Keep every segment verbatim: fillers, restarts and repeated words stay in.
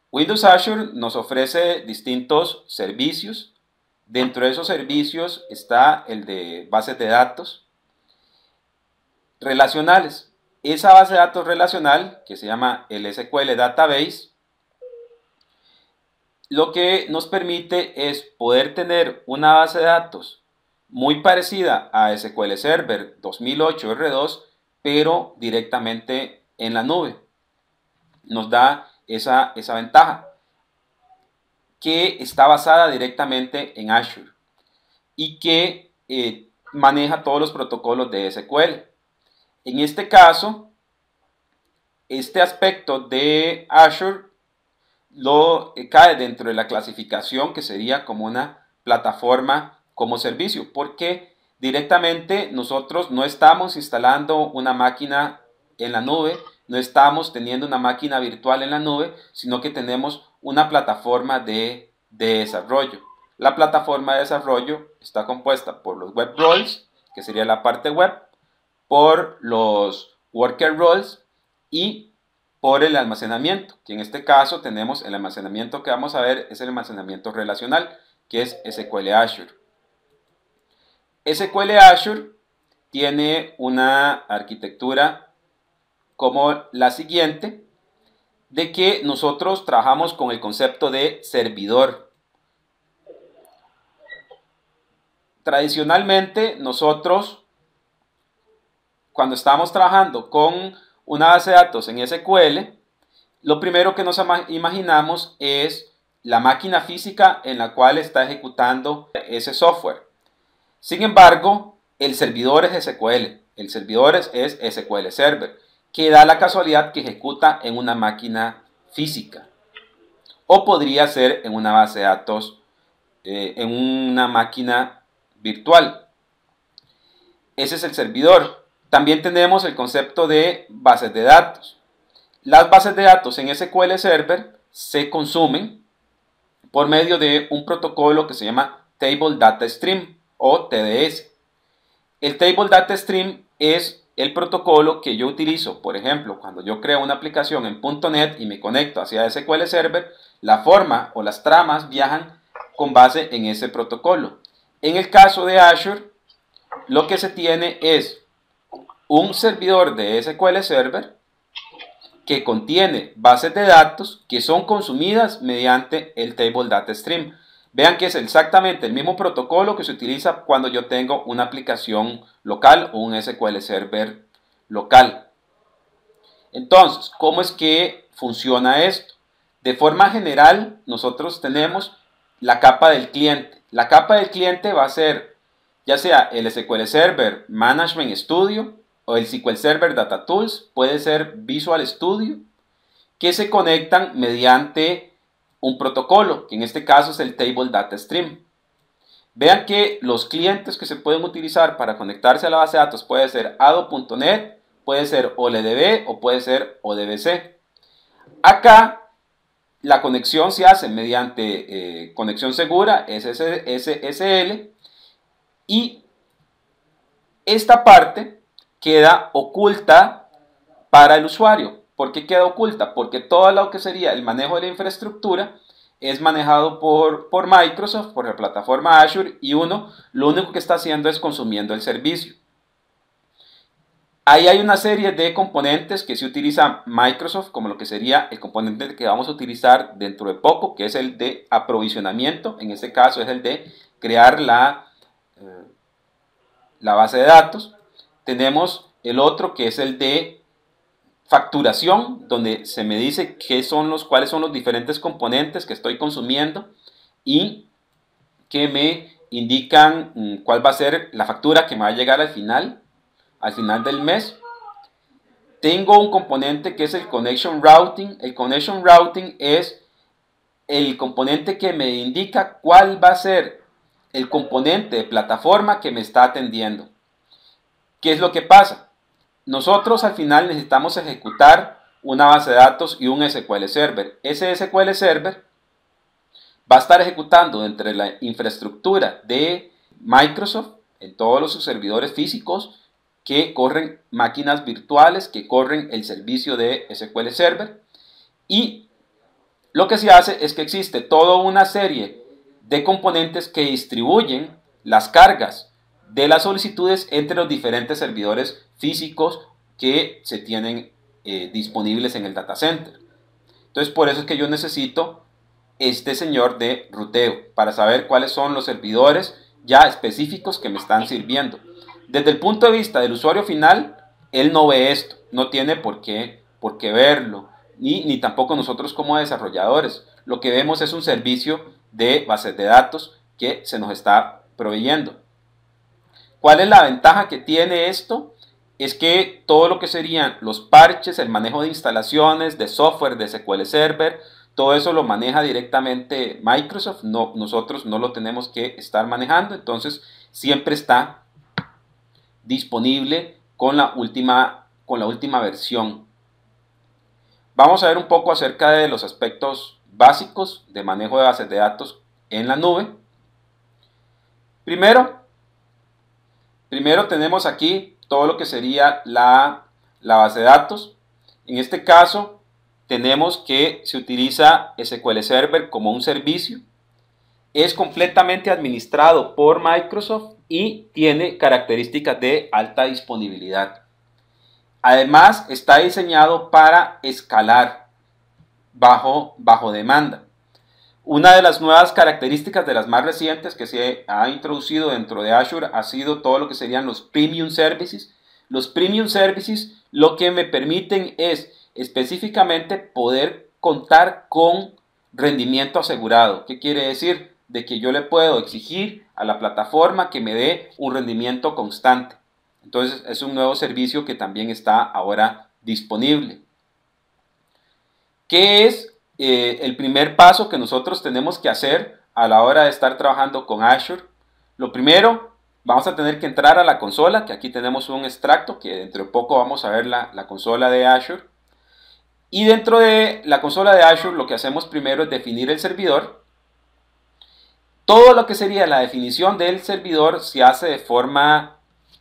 Windows Azure nos ofrece distintos servicios. Dentro de esos servicios está el de bases de datos relacionales. Esa base de datos relacional, que se llama el S Q L Database, lo que nos permite es poder tener una base de datos muy parecida a S Q L Server dos mil ocho R dos, pero directamente en la nube. Nos da esa, esa ventaja, que está basada directamente en Azure y que eh, maneja todos los protocolos de S Q L. En este caso, este aspecto de Azure lo eh, cae dentro de la clasificación que sería como una plataforma como servicio, porque directamente nosotros no estamos instalando una máquina en la nube, no estamos teniendo una máquina virtual en la nube, sino que tenemos una plataforma de, de desarrollo. La plataforma de desarrollo está compuesta por los web roles, que sería la parte web, por los worker roles y por el almacenamiento, que en este caso tenemos el almacenamiento que vamos a ver es el almacenamiento relacional, que es S Q L Azure. S Q L Azure tiene una arquitectura como la siguiente, de que nosotros trabajamos con el concepto de servidor. Tradicionalmente nosotros, cuando estamos trabajando con una base de datos en S Q L, lo primero que nos imaginamos es la máquina física en la cual está ejecutando ese software. Sin embargo, el servidor es S Q L, el servidor es S Q L Server, que da la casualidad que ejecuta en una máquina física. O podría ser en una base de datos, eh, en una máquina virtual. Ese es el servidor. También tenemos el concepto de bases de datos. Las bases de datos en S Q L Server se consumen por medio de un protocolo que se llama Table Data Stream o T D S. El Table Data Stream es el protocolo que yo utilizo, por ejemplo, cuando yo creo una aplicación en punto net y me conecto hacia S Q L Server, la forma o las tramas viajan con base en ese protocolo. En el caso de Azure, lo que se tiene es un servidor de S Q L Server que contiene bases de datos que son consumidas mediante el Table Data Stream. Vean que es exactamente el mismo protocolo que se utiliza cuando yo tengo una aplicación local o un S Q L Server local. Entonces, ¿cómo es que funciona esto? De forma general, nosotros tenemos la capa del cliente. La capa del cliente va a ser ya sea el S Q L Server Management Studio o el S Q L Server Data Tools, puede ser Visual Studio, que se conectan mediante un protocolo, que en este caso es el Table Data Stream. Vean que los clientes que se pueden utilizar para conectarse a la base de datos puede ser ado punto net, puede ser O L D B o puede ser O D B C. Acá la conexión se hace mediante eh, conexión segura S S L y esta parte queda oculta para el usuario. ¿Por qué queda oculta? Porque todo lo que sería el manejo de la infraestructura es manejado por, por Microsoft, por la plataforma Azure, y uno lo único que está haciendo es consumiendo el servicio. Ahí hay una serie de componentes que se utiliza Microsoft, como lo que sería el componente que vamos a utilizar dentro de poco, que es el de aprovisionamiento. En este caso es el de crear la, eh, la base de datos. Tenemos el otro que es el de facturación, donde se me dice qué son los, cuáles son los diferentes componentes que estoy consumiendo y que me indican mmm, cuál va a ser la factura que me va a llegar al final, al final del mes. Tengo un componente que es el Connection Routing. El Connection Routing es el componente que me indica cuál va a ser el componente de plataforma que me está atendiendo. ¿Qué es lo que pasa? Nosotros al final necesitamos ejecutar una base de datos y un S Q L Server. Ese S Q L Server va a estar ejecutando dentro de la infraestructura de Microsoft en todos los servidores físicos que corren máquinas virtuales, que corren el servicio de S Q L Server, y lo que se hace es que existe toda una serie de componentes que distribuyen las cargas de las solicitudes entre los diferentes servidores físicos que se tienen eh, disponibles en el data center. Entonces, por eso es que yo necesito este señor de ruteo para saber cuáles son los servidores ya específicos que me están sirviendo. Desde el punto de vista del usuario final, él no ve esto, no tiene por qué, por qué verlo, ni, ni tampoco nosotros como desarrolladores. Lo que vemos es un servicio de bases de datos que se nos está proveyendo. ¿Cuál es la ventaja que tiene esto? Es que todo lo que serían los parches, el manejo de instalaciones, de software, de S Q L Server, todo eso lo maneja directamente Microsoft, no, nosotros no lo tenemos que estar manejando, entonces siempre está disponible con la última, con la última versión. Vamos a ver un poco acerca de los aspectos básicos de manejo de bases de datos en la nube. Primero, primero tenemos aquí todo lo que sería la, la base de datos. En este caso tenemos que se utiliza S Q L Server como un servicio. Es completamente administrado por Microsoft y tiene características de alta disponibilidad. Además, está diseñado para escalar bajo, bajo demanda. Una de las nuevas características de las más recientes que se ha introducido dentro de Azure ha sido todo lo que serían los Premium Services. Los Premium Services lo que me permiten es específicamente poder contar con rendimiento asegurado. ¿Qué quiere decir? De que yo le puedo exigir a la plataforma que me dé un rendimiento constante. Entonces es un nuevo servicio que también está ahora disponible. ¿Qué es eh, el primer paso que nosotros tenemos que hacer a la hora de estar trabajando con Azure? Lo primero, vamos a tener que entrar a la consola, que aquí tenemos un extracto, que dentro de poco vamos a ver la, la consola de Azure. Y dentro de la consola de Azure lo que hacemos primero es definir el servidor. Todo lo que sería la definición del servidor se hace de forma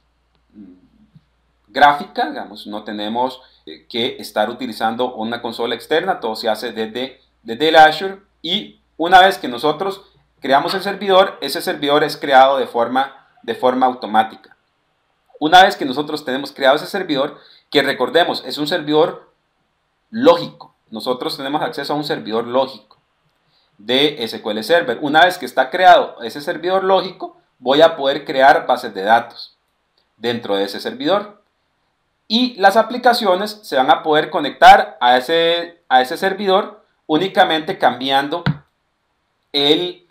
gráfica, digamos, no tenemos que estar utilizando una consola externa, todo se hace desde, desde el Azure, y una vez que nosotros creamos el servidor, ese servidor es creado de forma, de forma automática. Una vez que nosotros tenemos creado ese servidor, que recordemos, es un servidor lógico, nosotros tenemos acceso a un servidor lógico de S Q L Server. Una vez que está creado ese servidor lógico, voy a poder crear bases de datos dentro de ese servidor. Y las aplicaciones se van a poder conectar a ese, a ese servidor únicamente cambiando el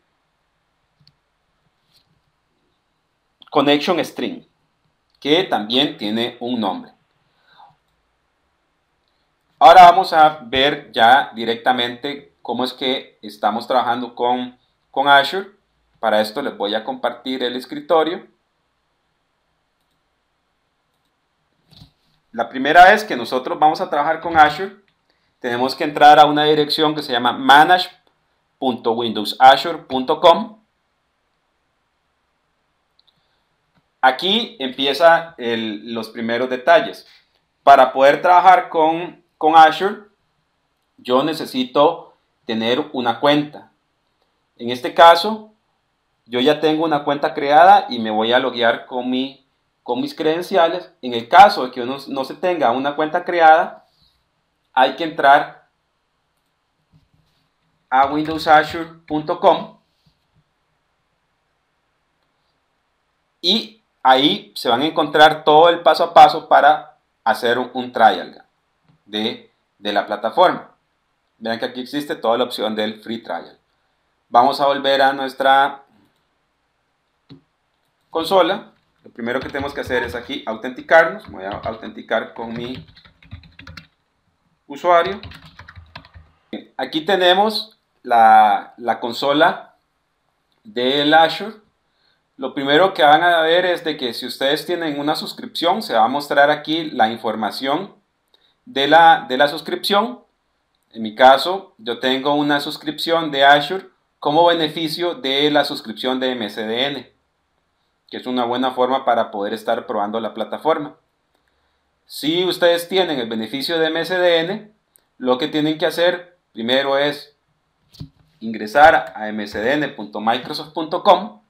connection string, que también tiene un nombre. Ahora vamos a ver ya directamente cómo es que estamos trabajando con, con Azure. Para esto les voy a compartir el escritorio. La primera vez que nosotros vamos a trabajar con Azure, tenemos que entrar a una dirección que se llama manage punto windows azure punto com. Aquí empiezan los primeros detalles. Para poder trabajar con, con Azure, yo necesito tener una cuenta. En este caso, yo ya tengo una cuenta creada y me voy a loguear con mi con mis credenciales. En el caso de que uno no se tenga una cuenta creada, hay que entrar a windows azure punto com y ahí se van a encontrar todo el paso a paso para hacer un, un trial de, de la plataforma. Vean que aquí existe toda la opción del free trial. Vamos a volver a nuestra consola. Lo primero que tenemos que hacer es aquí autenticarnos. Voy a autenticar con mi usuario. Aquí tenemos la, la consola del Azure. Lo primero que van a ver es de que si ustedes tienen una suscripción, se va a mostrar aquí la información de la, de la suscripción. En mi caso, yo tengo una suscripción de Azure como beneficio de la suscripción de M S D N, que es una buena forma para poder estar probando la plataforma. Si ustedes tienen el beneficio de M S D N, lo que tienen que hacer primero es ingresar a m c d n punto microsoft punto com,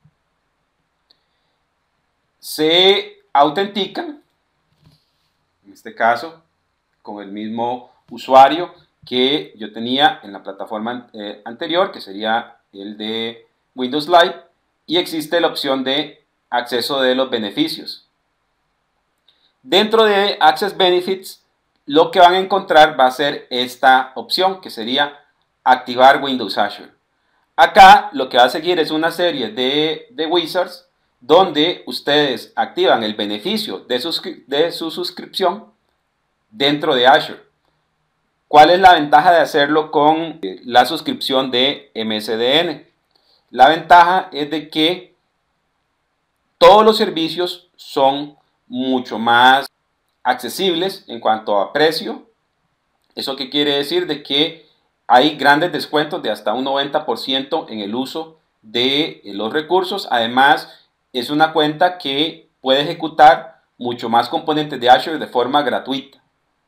se autentican, en este caso, con el mismo usuario que yo tenía en la plataforma eh, anterior, que sería el de Windows Live, y existe la opción de acceso de los beneficios. Dentro de Access Benefits, lo que van a encontrar va a ser esta opción, que sería activar Windows Azure. Acá lo que va a seguir es una serie de, de wizards donde ustedes activan el beneficio de, suscri de su suscripción dentro de Azure. ¿Cuál es la ventaja de hacerlo con la suscripción de M S D N? La ventaja es de que todos los servicios son mucho más accesibles en cuanto a precio. ¿Eso qué quiere decir? De que hay grandes descuentos de hasta un noventa por ciento en el uso de los recursos. Además, es una cuenta que puede ejecutar mucho más componentes de Azure de forma gratuita.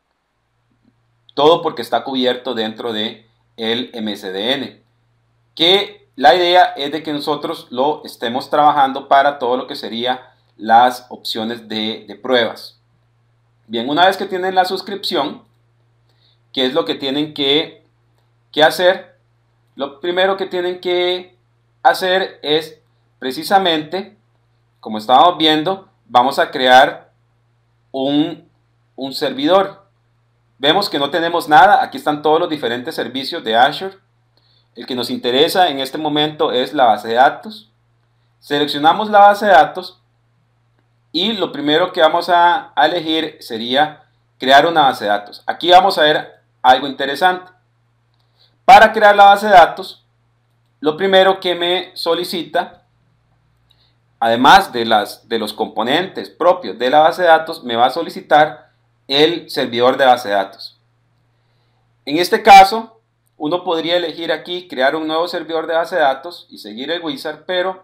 Todo porque está cubierto dentro de el M S D N. Que la idea es de que nosotros lo estemos trabajando para todo lo que sería las opciones de, de pruebas. Bien, una vez que tienen la suscripción, ¿qué es lo que tienen que, que hacer? Lo primero que tienen que hacer es precisamente, como estábamos viendo, vamos a crear un, un servidor. Vemos que no tenemos nada, aquí están todos los diferentes servicios de Azure. El que nos interesa en este momento es la base de datos. Seleccionamos la base de datos y lo primero que vamos a, a elegir sería crear una base de datos. Aquí vamos a ver algo interesante. Para crear la base de datos, lo primero que me solicita, además de, las, de los componentes propios de la base de datos, me va a solicitar el servidor de base de datos. En este caso, uno podría elegir aquí crear un nuevo servidor de base de datos y seguir el wizard, pero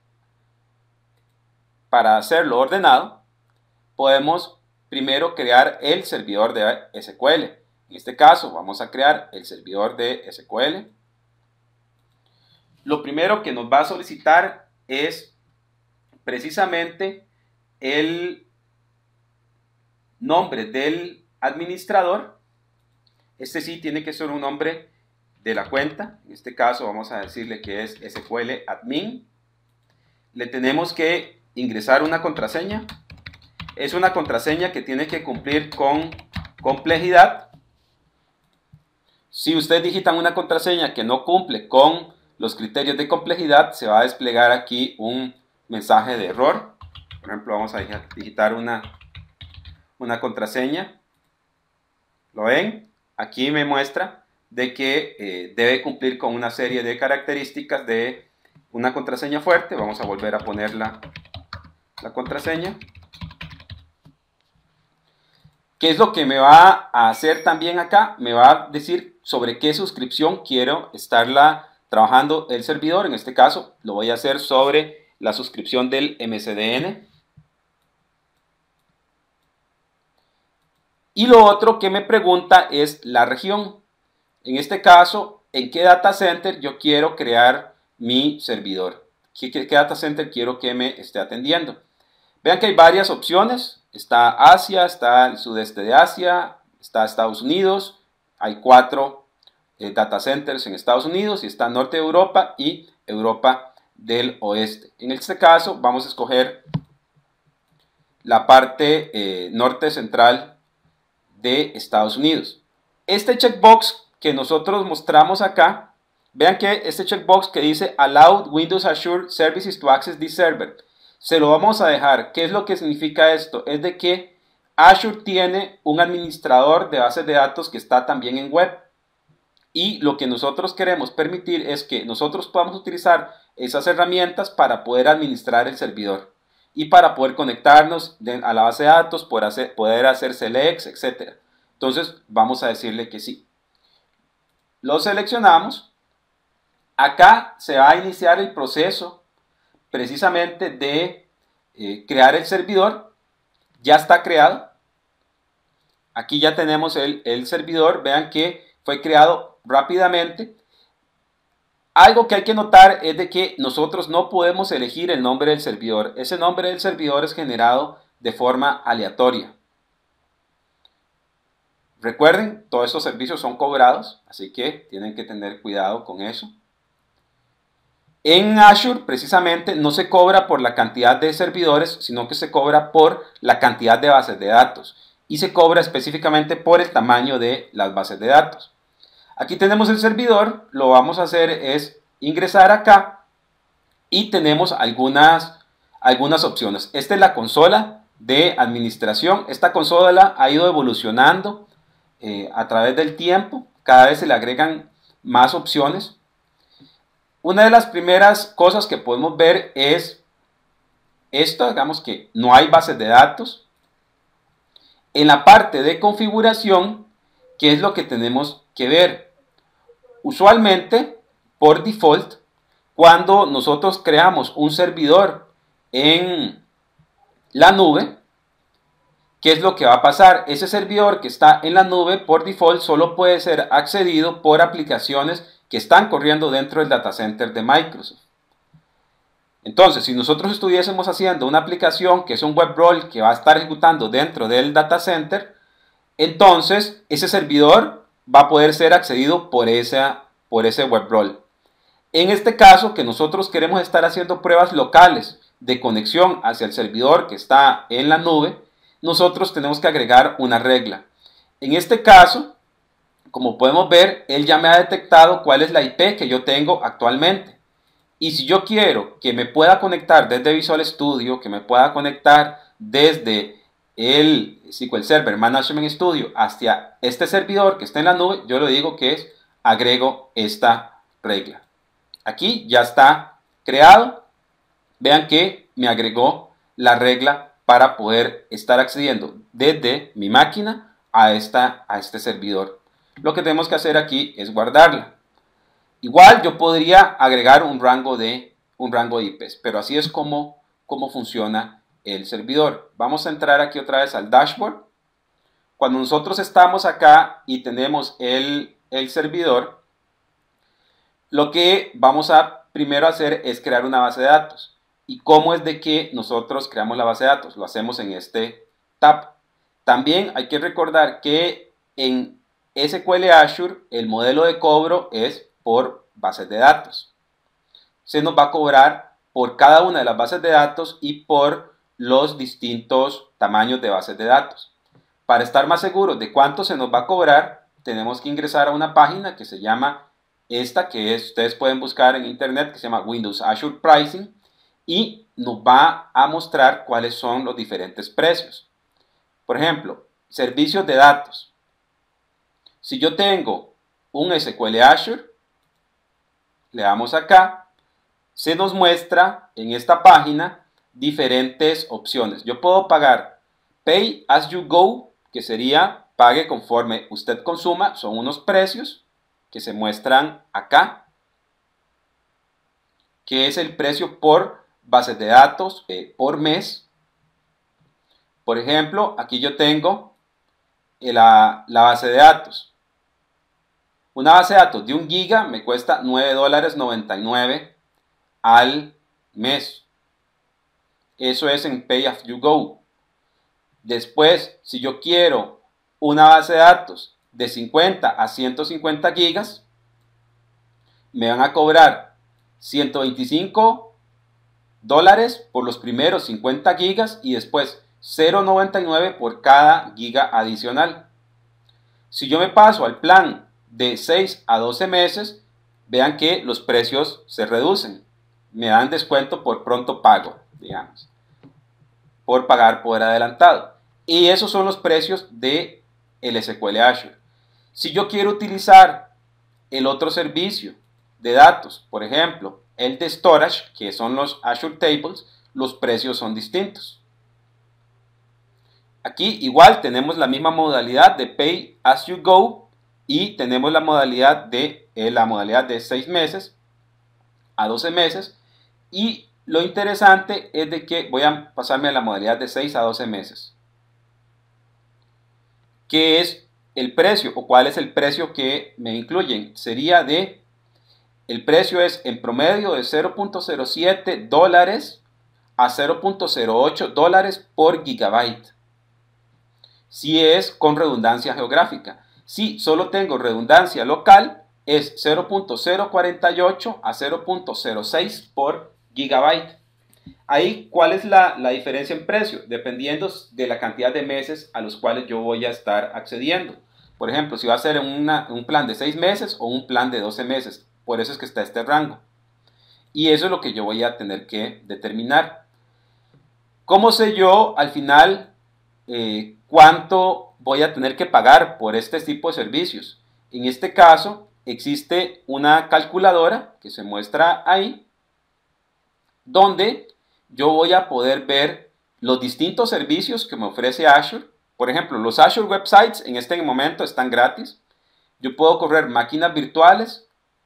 para hacerlo ordenado, podemos primero crear el servidor de S Q L. En este caso, vamos a crear el servidor de S Q L. Lo primero que nos va a solicitar es precisamente el nombre del administrador. Este sí tiene que ser un nombre de la cuenta. En este caso vamos a decirle que es S Q L admin. Le tenemos que ingresar una contraseña. Es una contraseña que tiene que cumplir con complejidad. Si ustedes digitan una contraseña que no cumple con los criterios de complejidad, se va a desplegar aquí un mensaje de error. Por ejemplo, vamos a digitar una, una contraseña. ¿Lo ven? Aquí me muestra de que eh, debe cumplir con una serie de características de una contraseña fuerte. Vamos a volver a poner la, la contraseña. ¿Qué es lo que me va a hacer también acá? Me va a decir sobre qué suscripción quiero estarla trabajando el servidor. En este caso lo voy a hacer sobre la suscripción del M S D N. Y lo otro que me pregunta es la región. En este caso, ¿en qué data center yo quiero crear mi servidor? ¿Qué, qué, qué data center quiero que me esté atendiendo? Vean que hay varias opciones. Está Asia, está el sudeste de Asia, está Estados Unidos. Hay cuatro eh, data centers en Estados Unidos y está Norte de Europa y Europa del Oeste. En este caso, vamos a escoger la parte eh, norte central de Estados Unidos. Este checkbox que nosotros mostramos acá, vean que este checkbox que dice Allow Windows Azure Services to Access this Server, se lo vamos a dejar. ¿Qué es lo que significa esto? Es de que Azure tiene un administrador de bases de datos que está también en web. Y lo que nosotros queremos permitir es que nosotros podamos utilizar esas herramientas para poder administrar el servidor y para poder conectarnos a la base de datos, poder hacer, poder hacer selects, etcétera. Entonces vamos a decirle que sí. Lo seleccionamos. Acá se va a iniciar el proceso precisamente de eh, crear el servidor. Ya está creado. Aquí ya tenemos el, el servidor. Vean que fue creado rápidamente. Algo que hay que notar es de que nosotros no podemos elegir el nombre del servidor. Ese nombre del servidor es generado de forma aleatoria. Recuerden, todos estos servicios son cobrados, así que tienen que tener cuidado con eso. En Azure, precisamente, no se cobra por la cantidad de servidores, sino que se cobra por la cantidad de bases de datos. Y se cobra específicamente por el tamaño de las bases de datos. Aquí tenemos el servidor, lo vamos a hacer es ingresar acá y tenemos algunas, algunas opciones. Esta es la consola de administración. Esta consola ha ido evolucionando eh, a través del tiempo. Cada vez se le agregan más opciones. Una de las primeras cosas que podemos ver es esto, digamos que no hay bases de datos. En la parte de configuración, ¿qué es lo que tenemos que ver? Usualmente, por default, cuando nosotros creamos un servidor en la nube, ¿qué es lo que va a pasar? Ese servidor que está en la nube, por default, solo puede ser accedido por aplicaciones que están corriendo dentro del data center de Microsoft. Entonces, si nosotros estuviésemos haciendo una aplicación que es un web role que va a estar ejecutando dentro del data center, entonces ese servidor va a poder ser accedido por, esa, por ese web role. En este caso, que nosotros queremos estar haciendo pruebas locales de conexión hacia el servidor que está en la nube, nosotros tenemos que agregar una regla. En este caso, como podemos ver, él ya me ha detectado cuál es la I P que yo tengo actualmente. Y si yo quiero que me pueda conectar desde Visual Studio, que me pueda conectar desde el S Q L Server Management Studio hacia este servidor que está en la nube, yo le digo que es agrego esta regla. Aquí ya está creado. Vean que me agregó la regla para poder estar accediendo desde mi máquina a, esta, a este servidor. Lo que tenemos que hacer aquí es guardarla. Igual yo podría agregar un rango de, un rango de I Pes, pero así es como, como funciona el servidor. Vamos a entrar aquí otra vez al dashboard. Cuando nosotros estamos acá y tenemos el, el servidor, lo que vamos a primero hacer es crear una base de datos. ¿Y cómo es de que nosotros creamos la base de datos? Lo hacemos en este tab. También hay que recordar que en S Q L Azure el modelo de cobro es por bases de datos. Se nos va a cobrar por cada una de las bases de datos y por los distintos tamaños de bases de datos. Para estar más seguros de cuánto se nos va a cobrar, tenemos que ingresar a una página que se llama esta, que es, ustedes pueden buscar en internet, que se llama Windows Azure Pricing, y nos va a mostrar cuáles son los diferentes precios. Por ejemplo, servicios de datos. Si yo tengo un S Q L Azure, le damos acá, se nos muestra en esta página diferentes opciones. Yo puedo pagar Pay as you go, que sería pague conforme usted consuma, son unos precios que se muestran acá, que es el precio por bases de datos eh, por mes. Por ejemplo, aquí yo tengo la, la base de datos. Una base de datos de un giga me cuesta nueve dólares noventa y nueve al mes. Eso es en Pay as you go. Después, si yo quiero una base de datos de cincuenta a ciento cincuenta gigas, me van a cobrar ciento veinticinco dólares por los primeros cincuenta gigas y después cero noventa y nueve por cada giga adicional. Si yo me paso al plan de seis a doce meses, vean que los precios se reducen. Me dan descuento por pronto pago, digamos, por pagar por adelantado. Y esos son los precios de el S Q L Azure. Si yo quiero utilizar el otro servicio de datos, por ejemplo, el de storage, que son los Azure Tables, los precios son distintos. Aquí igual tenemos la misma modalidad de Pay as you go y tenemos la modalidad de, eh, la modalidad de seis meses a doce meses, y lo interesante es de que voy a pasarme a la modalidad de seis a doce meses. ¿Qué es el precio o cuál es el precio que me incluyen? Sería de el precio es en promedio de cero punto cero siete dólares a cero punto cero ocho dólares por gigabyte. Si es con redundancia geográfica. Si solo tengo redundancia local, es cero punto cero cuarenta y ocho a cero punto cero seis por gigabyte. Ahí, ¿cuál es la, la diferencia en precio? Dependiendo de la cantidad de meses a los cuales yo voy a estar accediendo. Por ejemplo, si va a ser una, un plan de seis meses o un plan de doce meses. Por eso es que está este rango. Y eso es lo que yo voy a tener que determinar. ¿Cómo sé yo al final eh, cuánto voy a tener que pagar por este tipo de servicios? En este caso, existe una calculadora que se muestra ahí, donde yo voy a poder ver los distintos servicios que me ofrece Azure. Por ejemplo, los Azure Websites en este momento están gratis. Yo puedo correr máquinas virtuales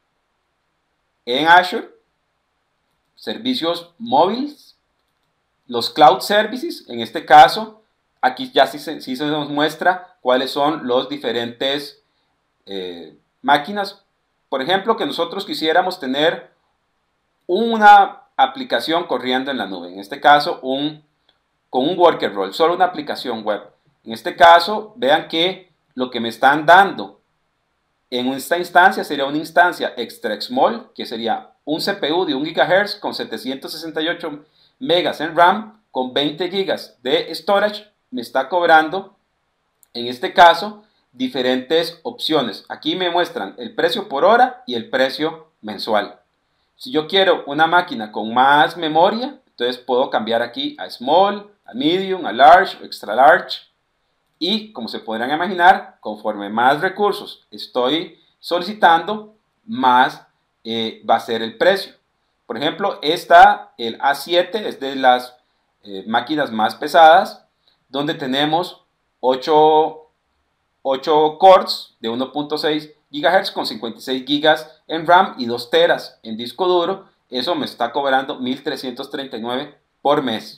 en Azure, servicios móviles, los Cloud Services, en este caso, aquí ya sí se, sí se nos muestra cuáles son los diferentes eh, máquinas. Por ejemplo, que nosotros quisiéramos tener una aplicación corriendo en la nube, en este caso un, con un worker role, solo una aplicación web. En este caso, vean que lo que me están dando en esta instancia sería una instancia extra small, que sería un C P U de un gigahertz con setecientos sesenta y ocho megas en RAM, con veinte gigas de storage. Me está cobrando, en este caso, diferentes opciones. Aquí me muestran el precio por hora y el precio mensual. Si yo quiero una máquina con más memoria, entonces puedo cambiar aquí a small, a medium, a large o extra large. Y como se podrán imaginar, conforme más recursos estoy solicitando, más eh, va a ser el precio. Por ejemplo, esta, el A siete, es de las eh, máquinas más pesadas, donde tenemos ocho, ocho cores de uno punto seis gigahertz con cincuenta y seis gigas en RAM y dos teras en disco duro. Eso me está cobrando mil trescientos treinta y nueve por mes.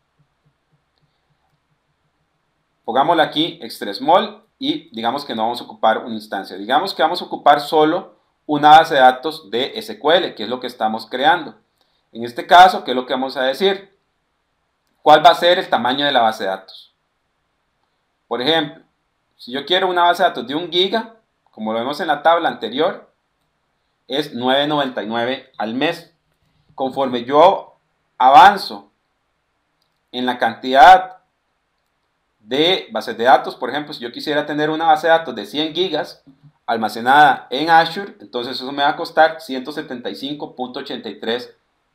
Pongámosle aquí extra small y digamos que no vamos a ocupar una instancia. Digamos que vamos a ocupar solo una base de datos de S Q L, que es lo que estamos creando. En este caso, ¿qué es lo que vamos a decir? ¿Cuál va a ser el tamaño de la base de datos? Por ejemplo, si yo quiero una base de datos de un giga, como lo vemos en la tabla anterior, es nueve noventa y nueve al mes. Conforme yo avanzo en la cantidad de bases de datos, por ejemplo, si yo quisiera tener una base de datos de cien gigas almacenada en Azure, entonces eso me va a costar ciento setenta y cinco punto ochenta y tres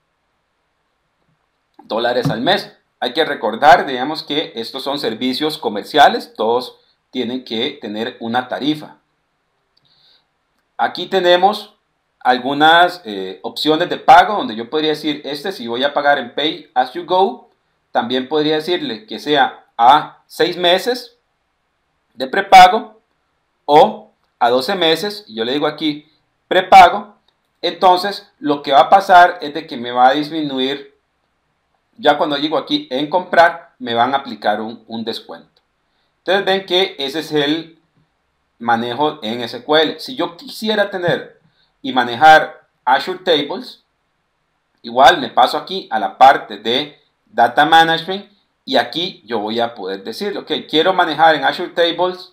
dólares al mes. Hay que recordar, digamos, que estos son servicios comerciales, todos tienen que tener una tarifa. Aquí tenemos algunas eh, opciones de pago donde yo podría decir, este si voy a pagar en Pay As You Go, también podría decirle que sea a seis meses de prepago o a doce meses, y yo le digo aquí prepago. Entonces lo que va a pasar es de que me va a disminuir, ya cuando llego aquí en comprar, me van a aplicar un, un descuento. Entonces ven que ese es el manejo en S Q L. Si yo quisiera tener y manejar Azure Tables, igual me paso aquí a la parte de Data Management y aquí yo voy a poder decirle, ok, quiero manejar en Azure Tables.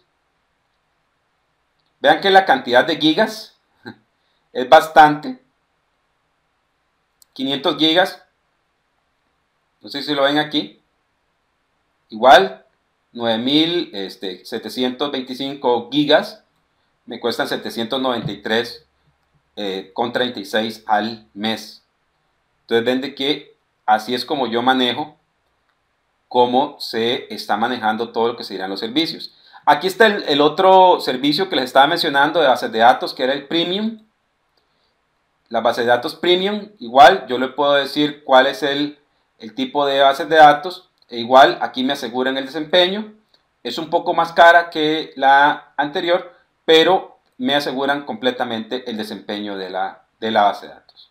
Vean que la cantidad de gigas es bastante. quinientos gigas. No sé si lo ven aquí. Igual, nueve mil setecientos veinticinco gigas. Me cuestan setecientos noventa y tres con treinta y seis al mes. Entonces ven de que así es como yo manejo, cómo se está manejando todo lo que serían los servicios. Aquí está el, el otro servicio que les estaba mencionando de bases de datos, que era el Premium. La base de datos Premium, igual yo le puedo decir cuál es el, el tipo de bases de datos. E igual aquí me aseguran el desempeño. Es un poco más cara que la anterior, pero me aseguran completamente el desempeño de la, de la base de datos.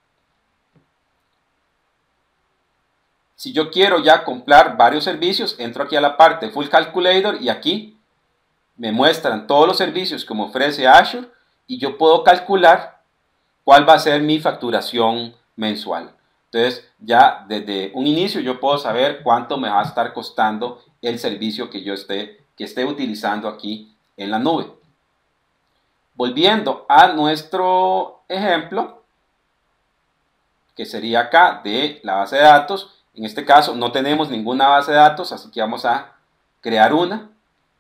Si yo quiero ya comprar varios servicios, entro aquí a la parte Full Calculator y aquí me muestran todos los servicios que me ofrece Azure y yo puedo calcular cuál va a ser mi facturación mensual. Entonces, ya desde un inicio yo puedo saber cuánto me va a estar costando el servicio que yo esté, que esté utilizando aquí en la nube. Volviendo a nuestro ejemplo, que sería acá de la base de datos. En este caso no tenemos ninguna base de datos, así que vamos a crear una.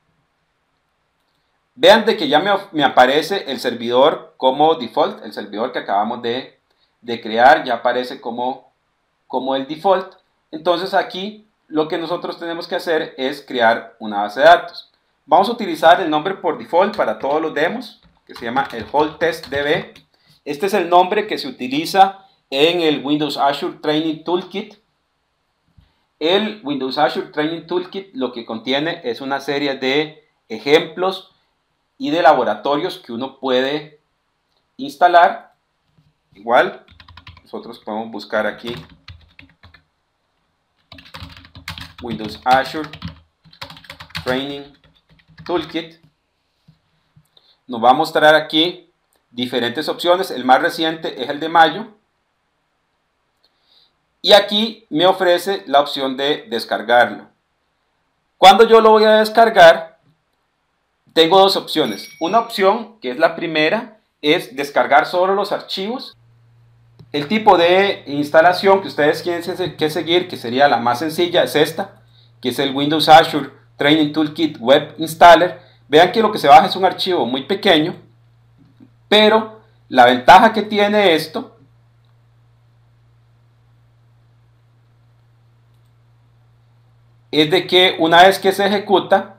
Vean de que ya me, me aparece el servidor como default, el servidor que acabamos de, de crear ya aparece como, como el default. Entonces aquí lo que nosotros tenemos que hacer es crear una base de datos. Vamos a utilizar el nombre por default para todos los demos, que se llama el HoldTestDB. Este es el nombre que se utiliza en el Windows Azure Training Toolkit. El Windows Azure Training Toolkit lo que contiene es una serie de ejemplos y de laboratorios que uno puede instalar. Igual, nosotros podemos buscar aquí Windows Azure Training Toolkit. Nos va a mostrar aquí diferentes opciones. El más reciente es el de mayo. Y aquí me ofrece la opción de descargarlo. Cuando yo lo voy a descargar, tengo dos opciones. Una opción, que es la primera, es descargar solo los archivos. El tipo de instalación que ustedes tienen que seguir, que sería la más sencilla, es esta, que es el Windows Azure Training Toolkit Web Installer. Vean que lo que se baja es un archivo muy pequeño, pero la ventaja que tiene esto es de que una vez que se ejecuta,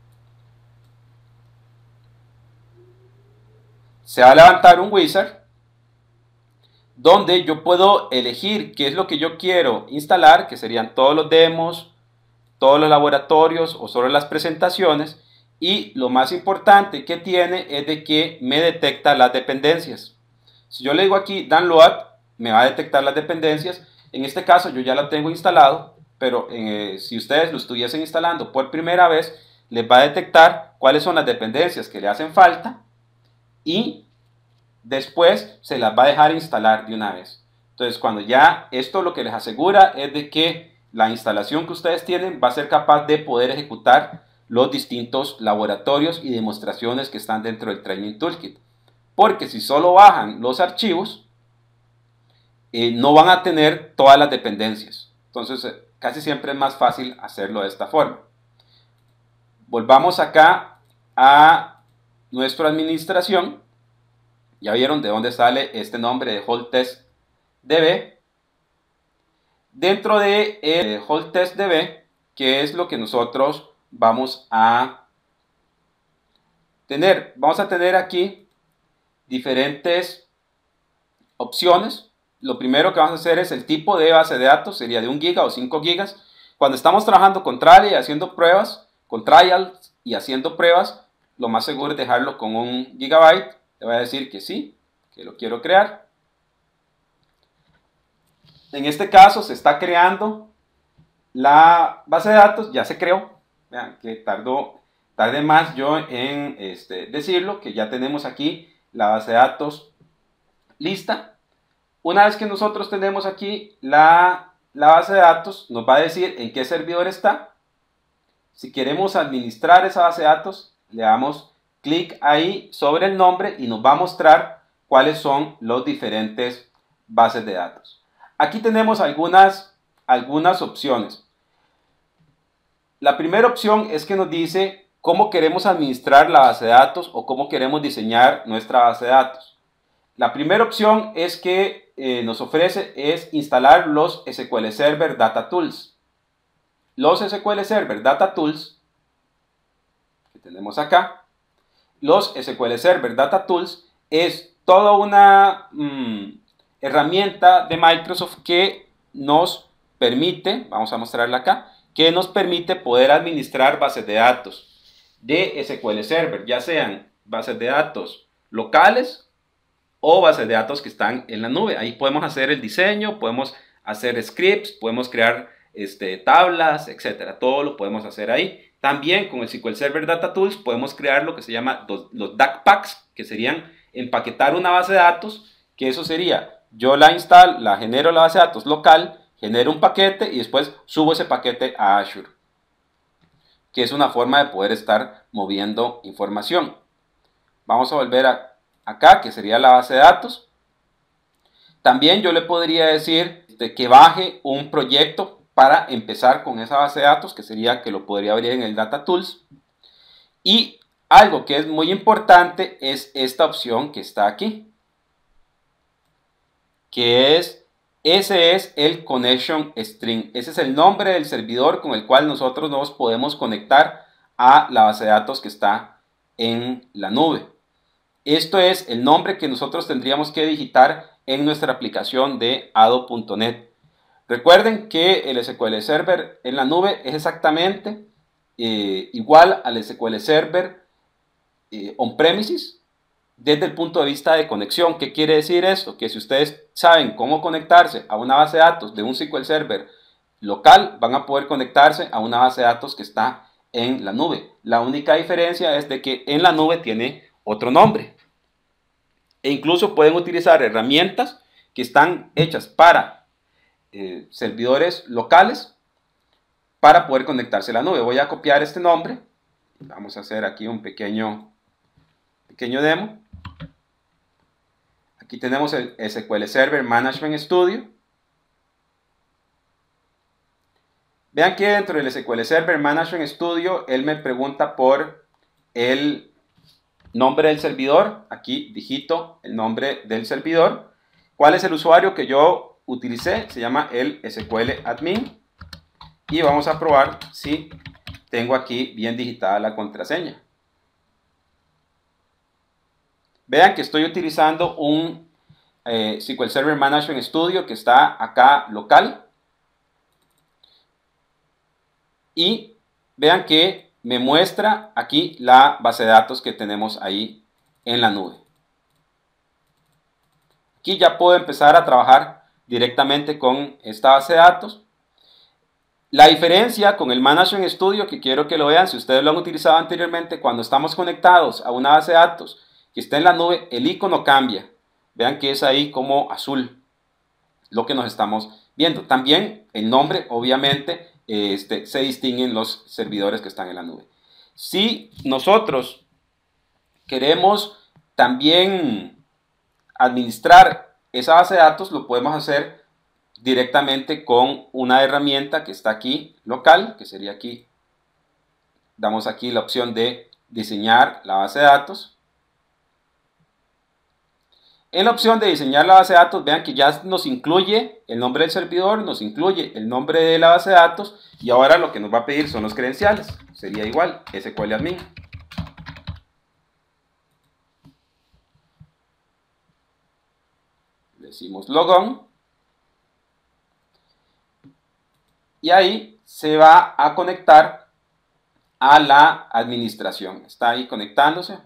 se va a levantar un wizard donde yo puedo elegir qué es lo que yo quiero instalar, que serían todos los demos, todos los laboratorios o solo las presentaciones. Y lo más importante que tiene es de que me detecta las dependencias. Si yo le digo aquí download, me va a detectar las dependencias. En este caso yo ya lo tengo instalado, pero eh, si ustedes lo estuviesen instalando por primera vez, les va a detectar cuáles son las dependencias que le hacen falta y después se las va a dejar instalar de una vez. Entonces, cuando ya esto lo que les asegura es de que la instalación que ustedes tienen va a ser capaz de poder ejecutar los distintos laboratorios y demostraciones que están dentro del Training Toolkit. Porque si solo bajan los archivos, eh, no van a tener todas las dependencias. Entonces, eh, casi siempre es más fácil hacerlo de esta forma. Volvamos acá a nuestra administración. Ya vieron de dónde sale este nombre de HoldTestDB. Dentro de el HoldTestDB, ¿qué es lo que nosotros vamos a tener? Vamos a tener aquí diferentes opciones. Lo primero que vamos a hacer es el tipo de base de datos, sería de un giga o cinco gigas. Cuando estamos trabajando con trial y haciendo pruebas, con trials y haciendo pruebas, lo más seguro es dejarlo con un gigabyte. Le voy a decir que sí, que lo quiero crear. En este caso se está creando la base de datos, ya se creó. Vean que tardó, tardé más yo en este, decirlo, que ya tenemos aquí la base de datos lista. Una vez que nosotros tenemos aquí la, la base de datos, nos va a decir en qué servidor está. Si queremos administrar esa base de datos, le damos clic ahí sobre el nombre y nos va a mostrar cuáles son los diferentes bases de datos. Aquí tenemos algunas, algunas opciones. La primera opción es que nos dice cómo queremos administrar la base de datos o cómo queremos diseñar nuestra base de datos. La primera opción es que eh, nos ofrece es instalar los S Q L Server Data Tools. Los S Q L Server Data Tools que tenemos acá. Los S Q L Server Data Tools es toda una mmm, herramienta de Microsoft que nos permite, vamos a mostrarla acá, que nos permite poder administrar bases de datos de S Q L Server, ya sean bases de datos locales o bases de datos que están en la nube. Ahí podemos hacer el diseño, podemos hacer scripts, podemos crear este, tablas, etcétera. Todo lo podemos hacer ahí. También con el S Q L Server Data Tools podemos crear lo que se llama los, los D A C Packs, que serían empaquetar una base de datos que eso sería, yo la instalo, la genero la base de datos local, genero un paquete y después subo ese paquete a Azure, que es una forma de poder estar moviendo información. Vamos a volver a, acá, que sería la base de datos. También yo le podría decir de que baje un proyecto para empezar con esa base de datos, que sería que lo podría abrir en el Data Tools. Y algo que es muy importante es esta opción que está aquí, que es, ese es el Connection String. Ese es el nombre del servidor con el cual nosotros nos podemos conectar a la base de datos que está en la nube. Esto es el nombre que nosotros tendríamos que digitar en nuestra aplicación de Ado punto net. Recuerden que el S Q L Server en la nube es exactamente eh, igual al S Q L Server eh, on-premises desde el punto de vista de conexión. ¿Qué quiere decir esto? Que si ustedes saben cómo conectarse a una base de datos de un S Q L Server local, van a poder conectarse a una base de datos que está en la nube. La única diferencia es de que en la nube tiene otro nombre. E incluso pueden utilizar herramientas que están hechas para eh, servidores locales para poder conectarse a la nube. Voy a copiar este nombre. Vamos a hacer aquí un pequeño, pequeño demo. Aquí tenemos el S Q L Server Management Studio. Vean que dentro del S Q L Server Management Studio, él me pregunta por el nombre del servidor. Aquí digito el nombre del servidor. ¿Cuál es el usuario que yo utilicé? Se llama el S Q L Admin. Y vamos a probar si tengo aquí bien digitada la contraseña. Vean que estoy utilizando un eh, S Q L Server Management Studio que está acá local. Y vean que me muestra aquí la base de datos que tenemos ahí en la nube. Aquí ya puedo empezar a trabajar directamente con esta base de datos. La diferencia con el Management Studio, que quiero que lo vean, si ustedes lo han utilizado anteriormente, cuando estamos conectados a una base de datos que está en la nube, el icono cambia. Vean que es ahí como azul lo que nos estamos viendo. También el nombre, obviamente, este, se distinguen los servidores que están en la nube. Si nosotros queremos también administrar esa base de datos, lo podemos hacer directamente con una herramienta que está aquí local, que sería aquí, damos aquí la opción de diseñar la base de datos. En la opción de diseñar la base de datos, vean que ya nos incluye el nombre del servidor, nos incluye el nombre de la base de datos y ahora lo que nos va a pedir son los credenciales. Sería igual, S Q L Admin. Le decimos logon. Y ahí se va a conectar a la administración. Está ahí conectándose.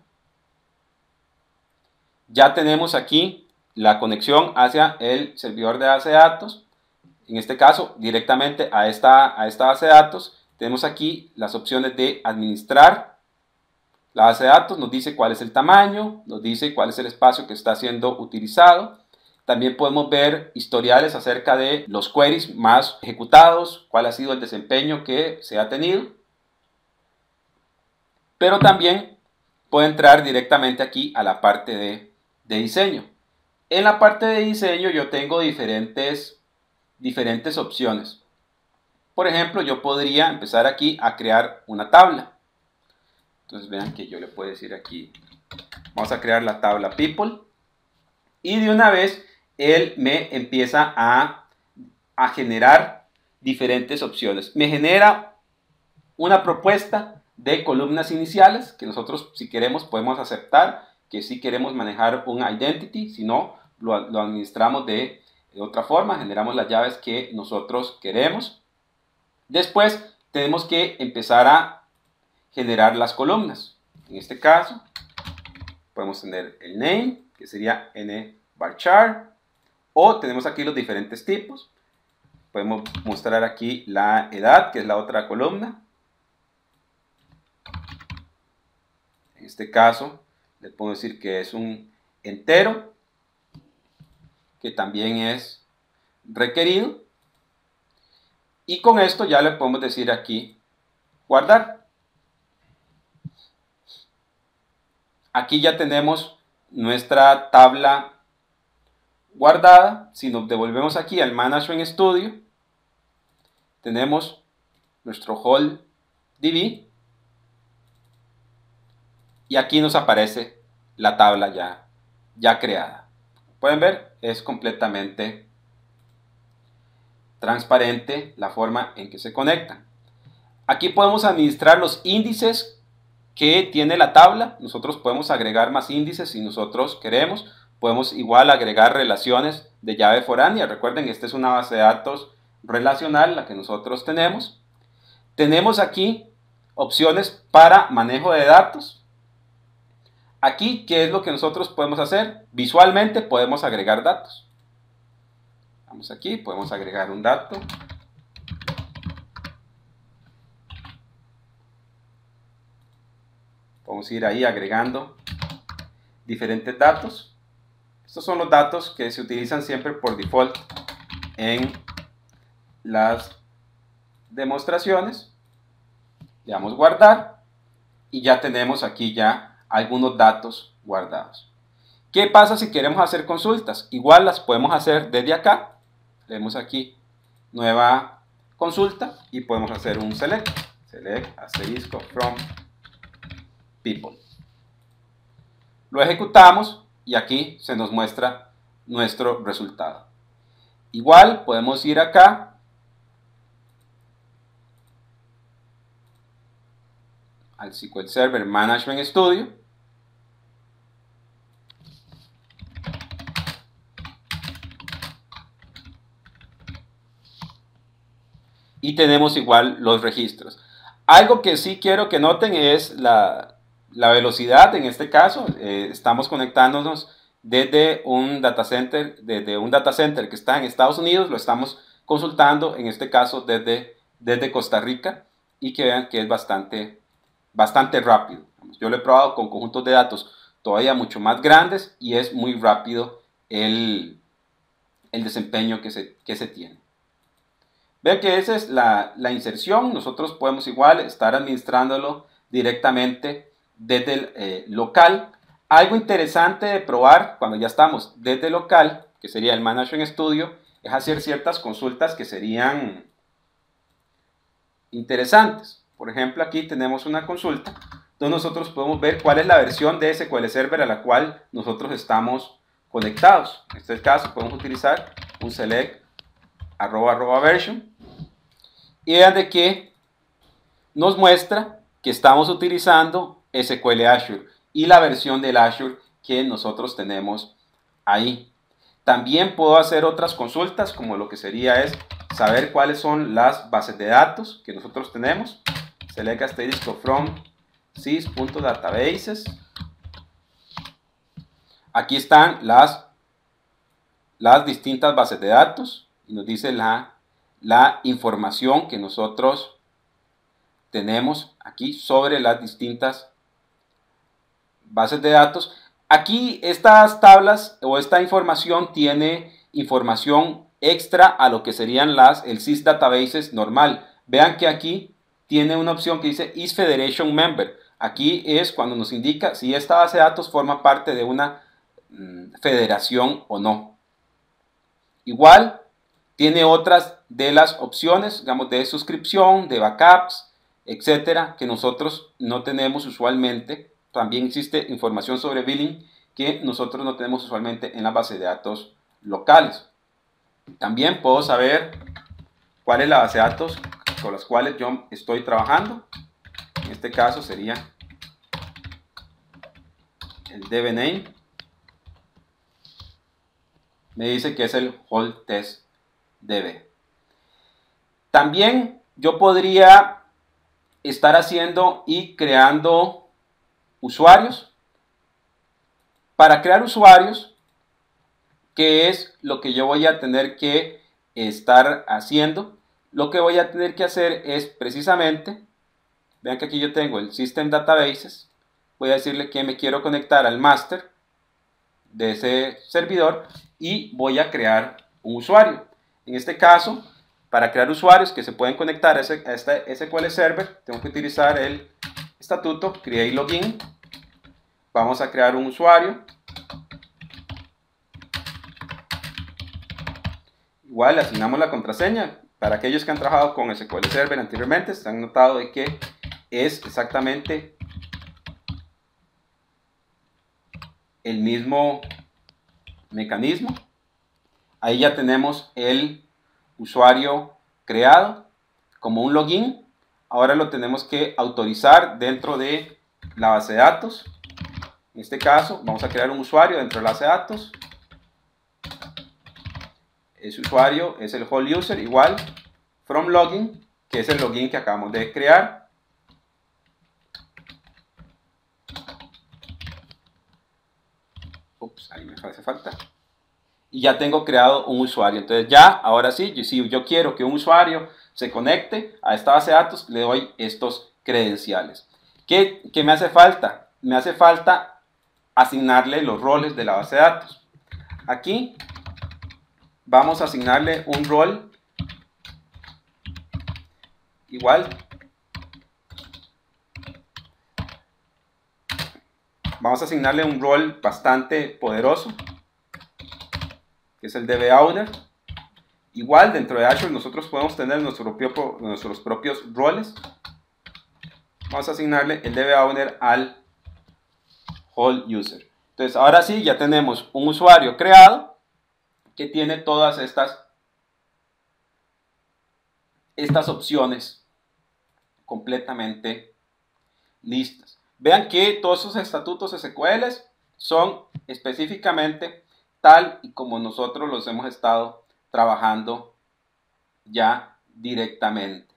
Ya tenemos aquí la conexión hacia el servidor de base de datos. En este caso, directamente a esta, a esta base de datos. Tenemos aquí las opciones de administrar la base de datos. Nos dice cuál es el tamaño, nos dice cuál es el espacio que está siendo utilizado. También podemos ver historiales acerca de los queries más ejecutados, cuál ha sido el desempeño que se ha tenido. Pero también puede entrar directamente aquí a la parte de, de diseño. En la parte de diseño yo tengo diferentes, diferentes opciones. Por ejemplo, yo podría empezar aquí a crear una tabla. Entonces vean que yo le puedo decir aquí, vamos a crear la tabla People. Y de una vez él me empieza a, a generar diferentes opciones. Me genera una propuesta de columnas iniciales que nosotros, si queremos, podemos aceptar, que si queremos manejar un identity, si no, lo, lo administramos de, de otra forma, generamos las llaves que nosotros queremos. Después tenemos que empezar a generar las columnas. En este caso podemos tener el name, que sería nvarchar, o tenemos aquí los diferentes tipos. Podemos mostrar aquí la edad, que es la otra columna. En este caso le puedo decir que es un entero. que también es requerido. Y con esto ya le podemos decir aquí guardar. Aquí ya tenemos nuestra tabla guardada. Si nos devolvemos aquí al Management Studio, tenemos nuestro Whole D B y aquí nos aparece la tabla ya, ya creada. Pueden ver, es completamente transparente la forma en que se conectan. Aquí podemos administrar los índices que tiene la tabla. Nosotros podemos agregar más índices si nosotros queremos. Podemos igual agregar relaciones de llave foránea. Recuerden, esta es una base de datos relacional, la que nosotros tenemos. Tenemos aquí opciones para manejo de datos. Aquí, ¿qué es lo que nosotros podemos hacer? Visualmente podemos agregar datos. Vamos aquí, podemos agregar un dato. Podemos ir ahí agregando diferentes datos. Estos son los datos que se utilizan siempre por default en las demostraciones. Le damos guardar y ya tenemos aquí ya algunos datos guardados. ¿Qué pasa si queremos hacer consultas? Igual las podemos hacer desde acá. Le damos aquí nueva consulta y podemos hacer un select. Select asterisco from people. Lo ejecutamos y aquí se nos muestra nuestro resultado. Igual podemos ir acá al S Q L Server Management Studio y tenemos igual los registros. Algo que sí quiero que noten es la, la velocidad. En este caso eh, estamos conectándonos desde un data center, desde un data center que está en Estados Unidos, lo estamos consultando en este caso desde, desde Costa Rica, y que vean que es bastante, bastante rápido. Yo lo he probado con conjuntos de datos todavía mucho más grandes y es muy rápido el, el desempeño que se, que se tiene. Vean que esa es la, la inserción. Nosotros podemos igual estar administrándolo directamente desde el eh, local. Algo interesante de probar cuando ya estamos desde local, que sería el Management Studio, es hacer ciertas consultas que serían interesantes. Por ejemplo, aquí tenemos una consulta donde nosotros podemos ver cuál es la versión de S Q L Server a la cual nosotros estamos conectados. En este caso podemos utilizar un select arroba arroba version y vean de que nos muestra que estamos utilizando S Q L Azure y la versión del Azure que nosotros tenemos ahí. También puedo hacer otras consultas, como lo que sería es saber cuáles son las bases de datos que nosotros tenemos. Select asterisco from sys.databases. Aquí están las, las distintas bases de datos y nos dice la, la información que nosotros tenemos aquí sobre las distintas bases de datos. Aquí estas tablas o esta información tiene información extra a lo que serían las, el Sys Databases normal. Vean que aquí tiene una opción que dice Is Federation Member. Aquí es cuando nos indica si esta base de datos forma parte de una mm, federación o no. Igual tiene otras de las opciones, digamos, de suscripción, de backups, etcétera, que nosotros no tenemos usualmente. También existe información sobre billing que nosotros no tenemos usualmente en la base de datos locales. También puedo saber cuál es la base de datos con las cuales yo estoy trabajando. En este caso sería el D B name. Me dice que es el Whole Test D B. También yo podría estar haciendo y creando usuarios. Para crear usuarios, ¿qué es lo que yo voy a tener que estar haciendo? Lo que voy a tener que hacer es precisamente, vean que aquí yo tengo el System Databases, voy a decirle que me quiero conectar al master, de ese servidor y voy a crear un usuario. En este caso, para crear usuarios que se pueden conectar a, ese, a este S Q L Server, tengo que utilizar el estatuto create login. Vamos a crear un usuario. Igual le asignamos la contraseña. Para aquellos que han trabajado con S Q L Server anteriormente, se han notado de que es exactamente el mismo mecanismo. Ahí ya tenemos el usuario creado como un login. Ahora lo tenemos que autorizar dentro de la base de datos. En este caso vamos a crear un usuario dentro de la base de datos. Ese usuario es el whole user, igual from login, que es el login que acabamos de crear. Ups, ahí me hace falta. Y ya tengo creado un usuario. Entonces ya, ahora sí, si yo quiero que un usuario se conecte a esta base de datos, le doy estos credenciales. ¿Qué, qué me hace falta? Me hace falta asignarle los roles de la base de datos. Aquí vamos a asignarle un rol igual. Vamos a asignarle un rol bastante poderoso, que es el D B Owner. Igual dentro de Azure nosotros podemos tener nuestro propio, nuestros propios roles. Vamos a asignarle el D B Owner al whole user. Entonces ahora sí ya tenemos un usuario creado que tiene todas estas, estas opciones completamente listas. Vean que todos esos estatutos S Q L son específicamente tal y como nosotros los hemos estado trabajando ya directamente.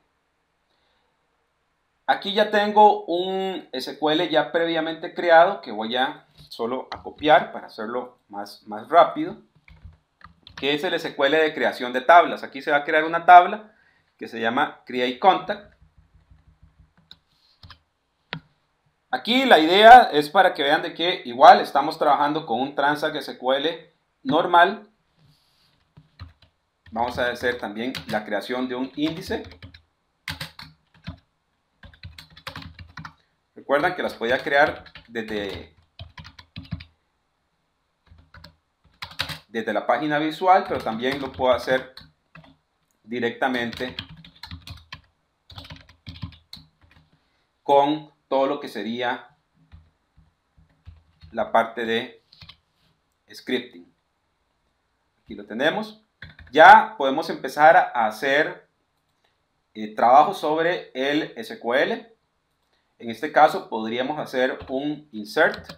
Aquí ya tengo un S Q L ya previamente creado que voy a solo a copiar para hacerlo más, más rápido, que es el S Q L de creación de tablas. Aquí se va a crear una tabla que se llama create contact. Aquí la idea es para que vean de que igual estamos trabajando con un transact S Q L normal. Vamos a hacer también la creación de un índice. Recuerdan que las podía crear desde, desde la página visual, pero también lo puedo hacer directamente con todo lo que sería la parte de scripting. Aquí lo tenemos. Ya podemos empezar a hacer eh, trabajo sobre el S Q L. En este caso podríamos hacer un insert.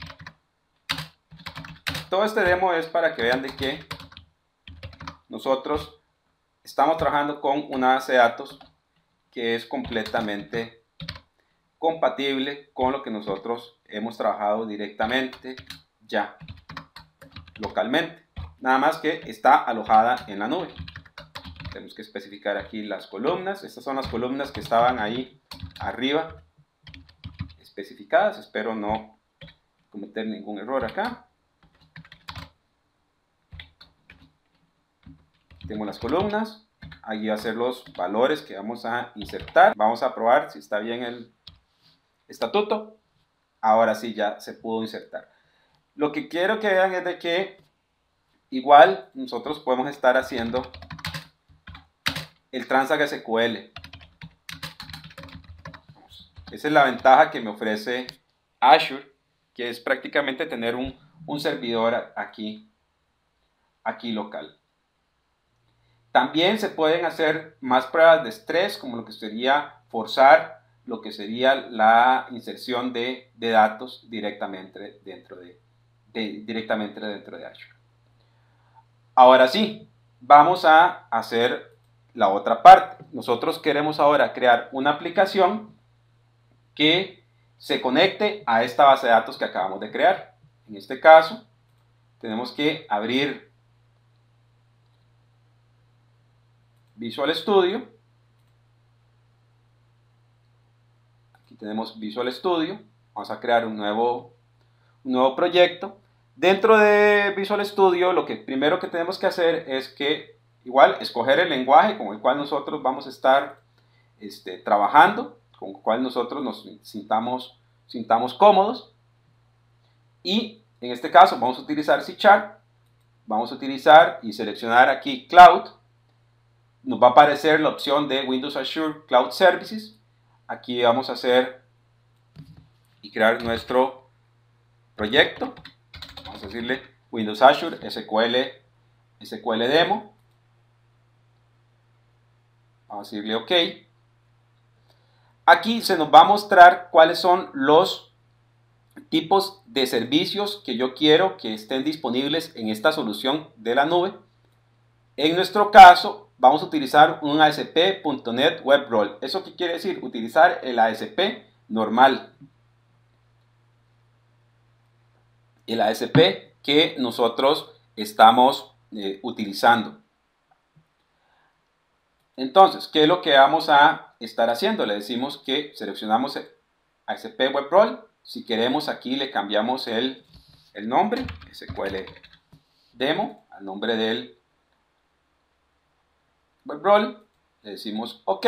Todo este demo es para que vean de que nosotros estamos trabajando con una base de datos que es completamente compatible con lo que nosotros hemos trabajado directamente ya localmente. Nada más que está alojada en la nube. Tenemos que especificar aquí las columnas. Estas son las columnas que estaban ahí arriba especificadas. Espero no cometer ningún error acá. Tengo las columnas. Ahí va a ser los valores que vamos a insertar. Vamos a probar si está bien el estatuto. Ahora sí ya se pudo insertar. Lo que quiero que vean es de que igual nosotros podemos estar haciendo el transact S Q L. Esa es la ventaja que me ofrece Azure, que es prácticamente tener un, un servidor aquí, aquí local. También se pueden hacer más pruebas de estrés, como lo que sería forzar lo que sería la inserción de, de datos directamente dentro de, de, directamente dentro de Azure. Ahora sí, vamos a hacer la otra parte. Nosotros queremos ahora crear una aplicación que se conecte a esta base de datos que acabamos de crear. En este caso, tenemos que abrir Visual Studio. Aquí tenemos Visual Studio. Vamos a crear un nuevo, un nuevo proyecto. Dentro de Visual Studio, lo que primero que tenemos que hacer es que, igual, escoger el lenguaje con el cual nosotros vamos a estar este, trabajando, con el cual nosotros nos sintamos, sintamos cómodos. Y en este caso vamos a utilizar C Sharp, vamos a utilizar y seleccionar aquí Cloud. Nos va a aparecer la opción de Windows Azure Cloud Services. Aquí vamos a hacer y crear nuestro proyecto. Vamos a decirle Windows Azure S Q L, S Q L Demo. Vamos a decirle OK. Aquí se nos va a mostrar cuáles son los tipos de servicios que yo quiero que estén disponibles en esta solución de la nube. En nuestro caso, vamos a utilizar un A S P punto net Web Role. ¿Eso qué quiere decir? Utilizar el A S P normal. El A S P que nosotros estamos eh, utilizando. Entonces, ¿qué es lo que vamos a estar haciendo? Le decimos que seleccionamos A S P Web Role. Si queremos, aquí le cambiamos el, el nombre, S Q L Demo, al nombre del Web Role. Le decimos OK.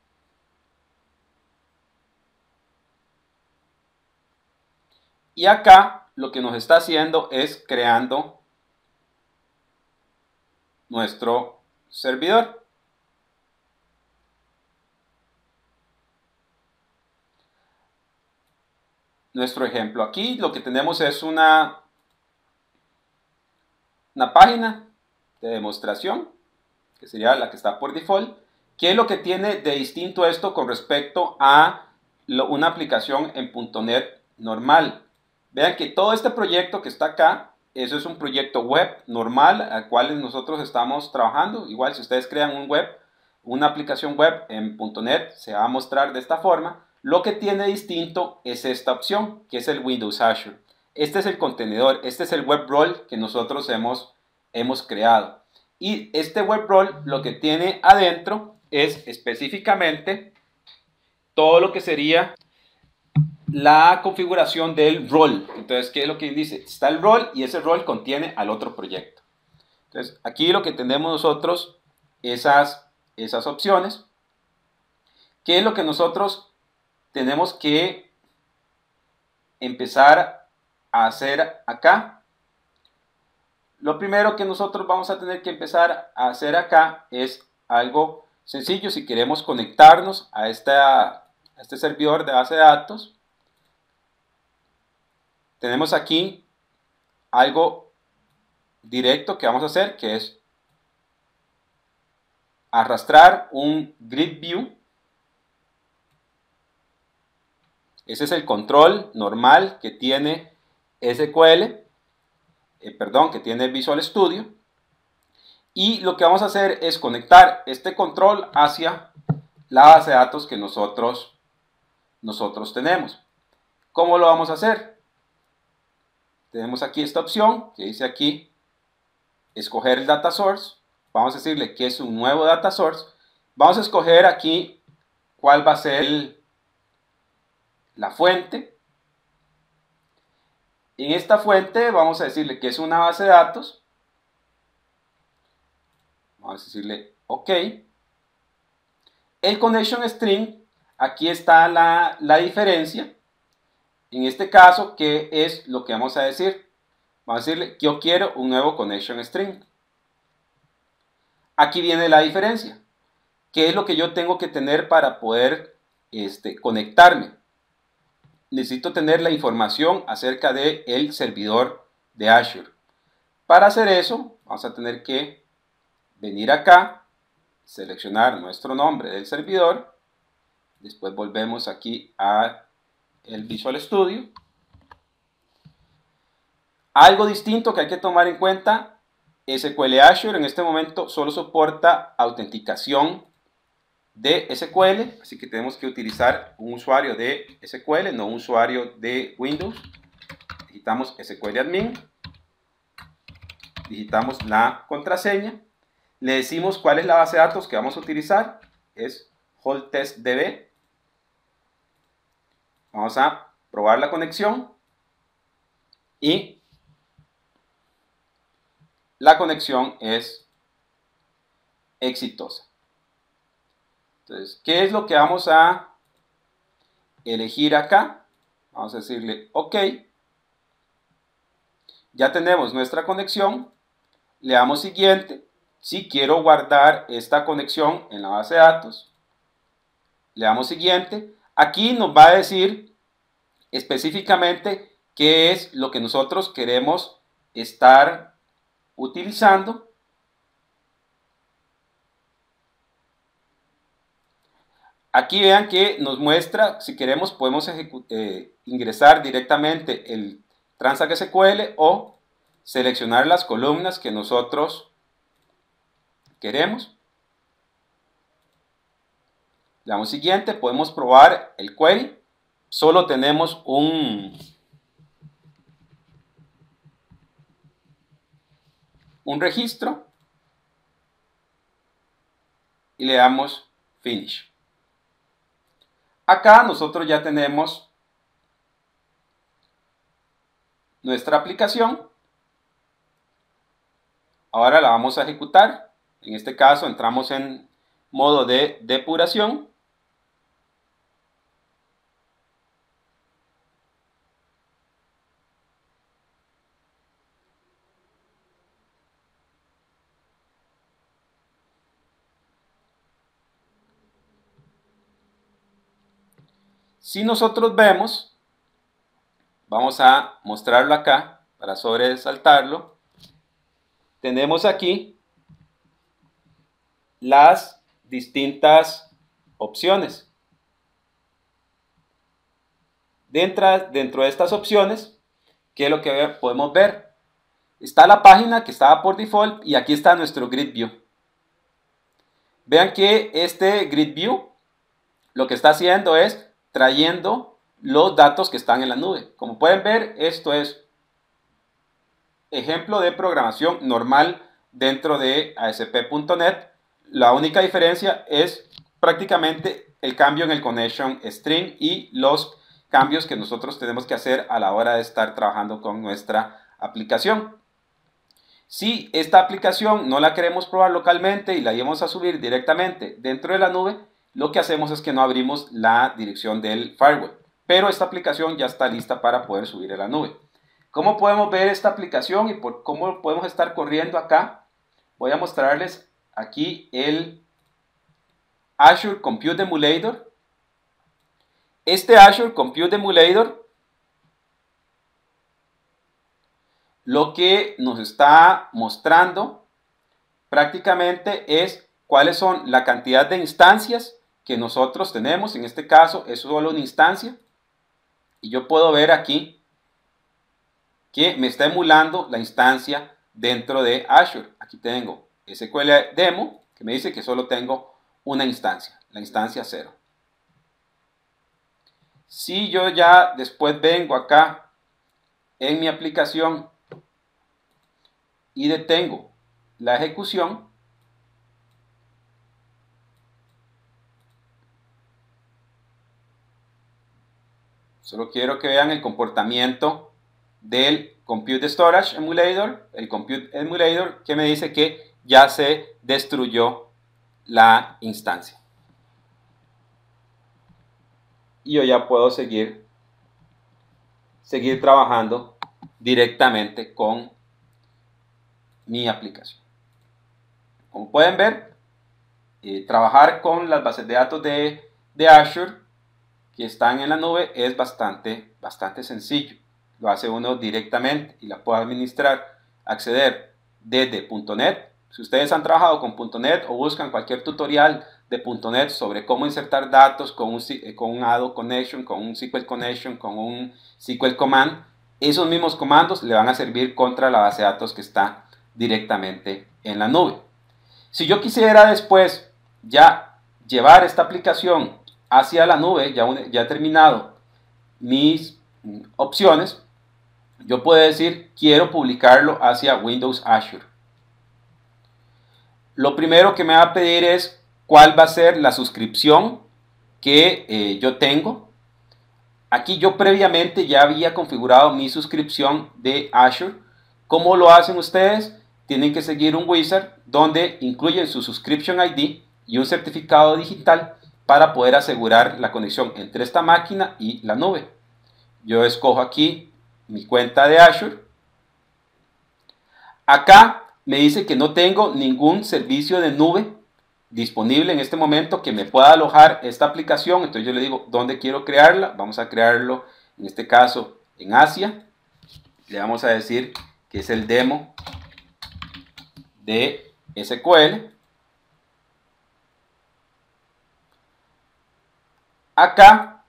Y acá lo que nos está haciendo es creando nuestro servidor. Nuestro ejemplo aquí, lo que tenemos es una, una página de demostración, que sería la que está por default. ¿Qué es lo que tiene de distinto esto con respecto a lo, una aplicación en punto net normal? Vean que todo este proyecto que está acá, eso es un proyecto web normal al cual nosotros estamos trabajando. Igual si ustedes crean un web, una aplicación web en punto net, se va a mostrar de esta forma. Lo que tiene distinto es esta opción, que es el Windows Azure. Este es el contenedor, este es el web role que nosotros hemos, hemos creado. Y este web role lo que tiene adentro es específicamente todo lo que sería la configuración del role. Entonces, ¿qué es lo que dice? Está el role y ese role contiene al otro proyecto. Entonces, aquí lo que tenemos nosotros, esas, esas opciones. ¿Qué es lo que nosotros tenemos que empezar a hacer acá? Lo primero que nosotros vamos a tener que empezar a hacer acá es algo sencillo. Si queremos conectarnos a, esta, a este servidor de base de datos, tenemos aquí algo directo que vamos a hacer, que es arrastrar un grid view. Ese es el control normal que tiene S Q L, eh, perdón, que tiene Visual Studio. Y lo que vamos a hacer es conectar este control hacia la base de datos que nosotros, nosotros tenemos. ¿Cómo lo vamos a hacer? Tenemos aquí esta opción que dice aquí, escoger el data source. Vamos a decirle que es un nuevo data source. Vamos a escoger aquí cuál va a ser el, la fuente. En esta fuente vamos a decirle que es una base de datos. Vamos a decirle OK. El connection string, aquí está la, la diferencia. En este caso, ¿qué es lo que vamos a decir? Vamos a decirle que yo quiero un nuevo connection string. Aquí viene la diferencia. ¿Qué es lo que yo tengo que tener para poder este, conectarme? Necesito tener la información acerca del servidor de Azure. Para hacer eso, vamos a tener que venir acá, seleccionar nuestro nombre del servidor. Después volvemos aquí a el Visual Studio. Algo distinto que hay que tomar en cuenta, S Q L Azure en este momento solo soporta autenticación de S Q L, así que tenemos que utilizar un usuario de S Q L, no un usuario de Windows. Digitamos S Q L admin, digitamos la contraseña, le decimos cuál es la base de datos que vamos a utilizar, es HoldTestDB. Vamos a probar la conexión y la conexión es exitosa. Entonces, ¿qué es lo que vamos a elegir acá? Vamos a decirle OK. Ya tenemos nuestra conexión. Le damos siguiente. Si quiero guardar esta conexión en la base de datos, le damos siguiente. Aquí nos va a decir específicamente qué es lo que nosotros queremos estar utilizando. Aquí vean que nos muestra, si queremos podemos eh, ingresar directamente el Transact S Q L o seleccionar las columnas que nosotros queremos. Le damos siguiente, podemos probar el query. Solo tenemos un, un registro y le damos Finish. Acá nosotros ya tenemos nuestra aplicación. Ahora la vamos a ejecutar. En este caso entramos en modo de depuración. Si nosotros vemos, vamos a mostrarlo acá para sobresaltarlo. Tenemos aquí las distintas opciones. Dentro, dentro de estas opciones, ¿qué es lo que podemos ver? Está la página que estaba por default y aquí está nuestro Grid View. Vean que este Grid View lo que está haciendo es trayendo los datos que están en la nube. Como pueden ver, esto es ejemplo de programación normal dentro de A S P punto net. La única diferencia es prácticamente el cambio en el connection string y los cambios que nosotros tenemos que hacer a la hora de estar trabajando con nuestra aplicación. Si esta aplicación no la queremos probar localmente y la íbamos a subir directamente dentro de la nube, lo que hacemos es que no abrimos la dirección del firewall. Pero esta aplicación ya está lista para poder subir a la nube. ¿Cómo podemos ver esta aplicación y por cómo podemos estar corriendo acá? Voy a mostrarles aquí el Azure Compute Emulator. Este Azure Compute Emulator lo que nos está mostrando prácticamente es cuáles son la cantidad de instancias que nosotros tenemos. En este caso es solo una instancia y yo puedo ver aquí que me está emulando la instancia dentro de Azure. Aquí tengo S Q L Demo que me dice que solo tengo una instancia, la instancia cero. Si yo ya después vengo acá en mi aplicación y detengo la ejecución, solo quiero que vean el comportamiento del Compute Storage Emulator, el Compute Emulator que me dice que ya se destruyó la instancia. Y yo ya puedo seguir, seguir trabajando directamente con mi aplicación. Como pueden ver, eh, trabajar con las bases de datos de, de Azure que están en la nube es bastante, bastante sencillo. Lo hace uno directamente y la puede administrar, acceder desde punto net. Si ustedes han trabajado con punto net o buscan cualquier tutorial de punto net sobre cómo insertar datos con un, con un A D O Connection, con un S Q L Connection, con un S Q L Command, esos mismos comandos le van a servir contra la base de datos que está directamente en la nube. Si yo quisiera después ya llevar esta aplicación hacia la nube, ya, un, ya he terminado mis opciones, yo puedo decir quiero publicarlo hacia Windows Azure. Lo primero que me va a pedir es cuál va a ser la suscripción que eh, yo tengo. Aquí yo previamente ya había configurado mi suscripción de Azure. ¿Cómo lo hacen ustedes? tienen que seguir un wizard donde incluyen su subscription I D y un certificado digital para poder asegurar la conexión entre esta máquina y la nube. Yo escojo aquí mi cuenta de Azure. Acá me dice que no tengo ningún servicio de nube disponible en este momento que me pueda alojar esta aplicación. Entonces yo le digo dónde quiero crearla. Vamos a crearlo, en este caso, en Asia. Le vamos a decir que es el demo de S Q L. Acá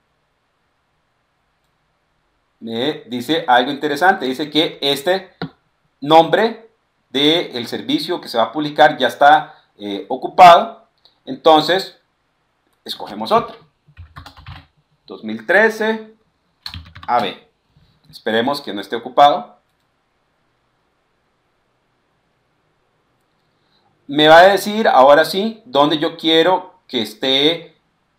me dice algo interesante. Dice que este nombre del servicio que se va a publicar ya está eh, ocupado. Entonces escogemos otro. dos mil trece A B. Esperemos que no esté ocupado. Me va a decir ahora sí dónde yo quiero que esté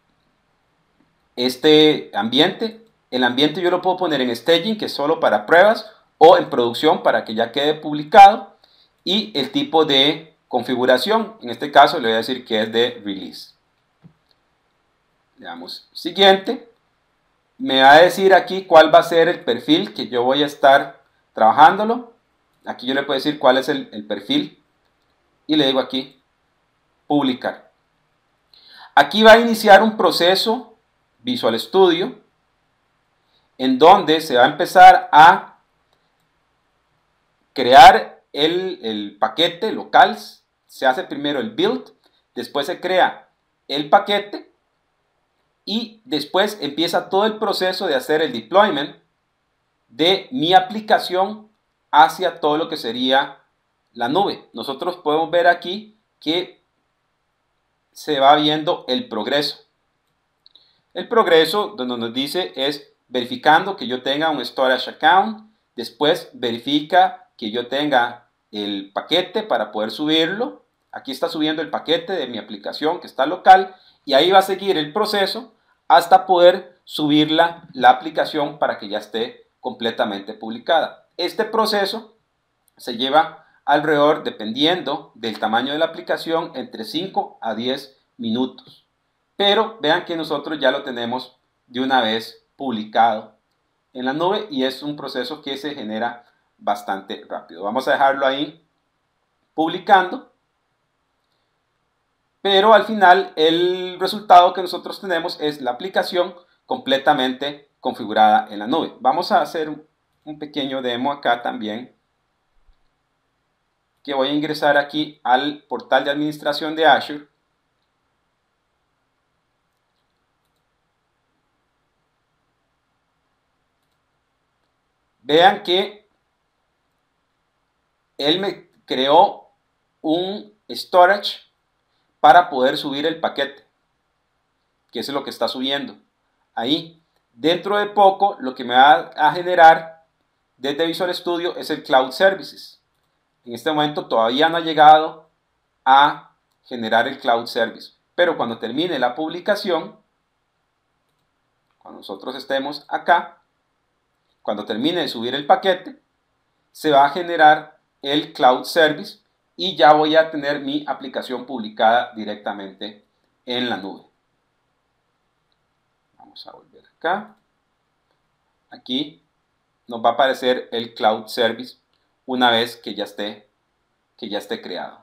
este ambiente. El ambiente yo lo puedo poner en staging, que es solo para pruebas, o en producción para que ya quede publicado. Y el tipo de configuración, en este caso le voy a decir que es de release. Le damos siguiente. Me va a decir aquí cuál va a ser el perfil que yo voy a estar trabajándolo. Aquí yo le puedo decir cuál es el, el perfil. Y le digo aquí, publicar. Aquí va a iniciar un proceso Visual Studio, en donde se va a empezar a crear el, el paquete local. Se hace primero el build, después se crea el paquete y después empieza todo el proceso de hacer el deployment de mi aplicación hacia todo lo que sería la nube. Nosotros podemos ver aquí que se va viendo el progreso. El progreso donde nos dice es verificando que yo tenga un storage account, después verifica que yo tenga el paquete para poder subirlo. Aquí está subiendo el paquete de mi aplicación que está local y ahí va a seguir el proceso hasta poder subir la, la aplicación para que ya esté completamente publicada. Este proceso se lleva alrededor, dependiendo del tamaño de la aplicación, entre cinco a diez minutos. Pero vean que nosotros ya lo tenemos de una vez publicado en la nube y es un proceso que se genera bastante rápido. Vamos a dejarlo ahí publicando. Pero al final el resultado que nosotros tenemos es la aplicación completamente configurada en la nube. Vamos a hacer un pequeño demo acá también, que voy a ingresar aquí al portal de administración de Azure. Vean que él me creó un storage para poder subir el paquete, que es lo que está subiendo ahí. Dentro de poco lo que me va a generar desde Visual Studio es el Cloud Services. En este momento todavía no ha llegado a generar el Cloud Service, pero cuando termine la publicación, cuando nosotros estemos acá, cuando termine de subir el paquete, se va a generar el Cloud Service y ya voy a tener mi aplicación publicada directamente en la nube. Vamos a volver acá. Aquí nos va a aparecer el Cloud Service una vez que ya esté, que ya esté creado.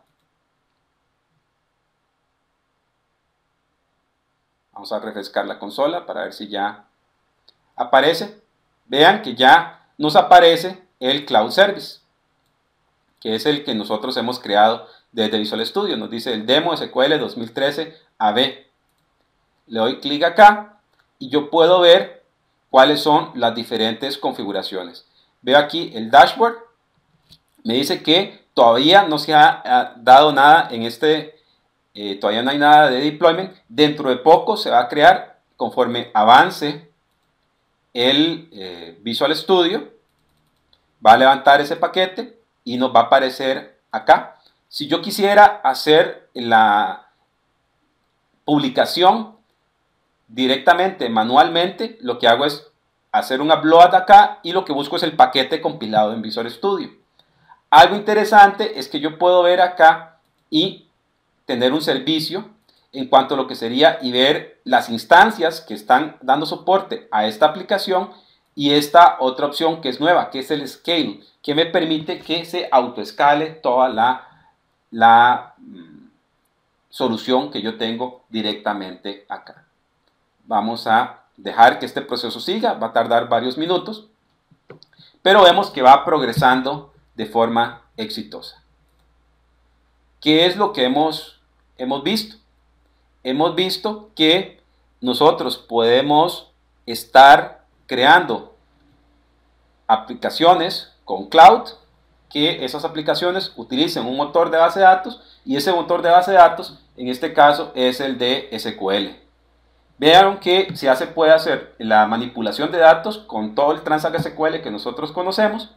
Vamos a refrescar la consola para ver si ya aparece. Vean que ya nos aparece el Cloud Service, que es el que nosotros hemos creado desde Visual Studio. Nos dice el demo S Q L dos mil trece A B. Le doy clic acá y yo puedo ver cuáles son las diferentes configuraciones. Veo aquí el dashboard. Me dice que todavía no se ha, ha dado nada en este, eh, todavía no hay nada de deployment. Dentro de poco se va a crear conforme avance el eh, Visual Studio. Va a levantar ese paquete y nos va a aparecer acá. Si yo quisiera hacer la publicación directamente, manualmente, lo que hago es hacer un upload acá y lo que busco es el paquete compilado en Visual Studio. Algo interesante es que yo puedo ver acá y tener un servicio en cuanto a lo que sería y ver las instancias que están dando soporte a esta aplicación y esta otra opción que es nueva, que es el Scale, que me permite que se autoescale toda la, la mm, solución que yo tengo directamente acá. Vamos a dejar que este proceso siga, va a tardar varios minutos, pero vemos que va progresando de forma exitosa. ¿Qué es lo que hemos, hemos visto? Hemos visto que nosotros podemos estar creando aplicaciones con cloud, que esas aplicaciones utilicen un motor de base de datos y ese motor de base de datos en este caso es el de S Q L. Vean que ya se puede hacer la manipulación de datos con todo el Transact S Q L que nosotros conocemos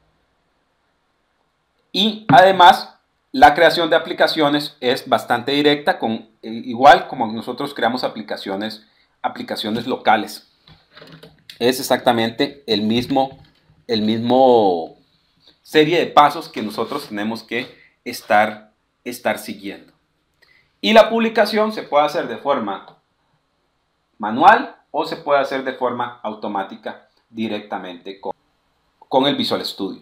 y además la creación de aplicaciones es bastante directa, con, igual como nosotros creamos aplicaciones, aplicaciones locales. Es exactamente el mismo, el mismo serie de pasos que nosotros tenemos que estar, estar siguiendo. Y la publicación se puede hacer de forma manual o se puede hacer de forma automática directamente con, con el Visual Studio.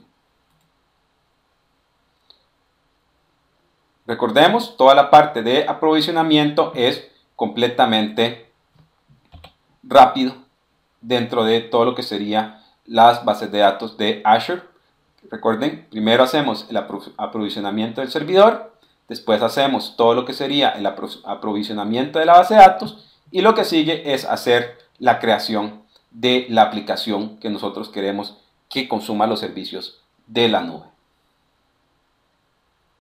Recordemos, toda la parte de aprovisionamiento es completamente rápido dentro de todo lo que sería las bases de datos de Azure. Recuerden, primero hacemos el aprovisionamiento del servidor, después hacemos todo lo que sería el aprovisionamiento de la base de datos y lo que sigue es hacer la creación de la aplicación que nosotros queremos que consuma los servicios de la nube.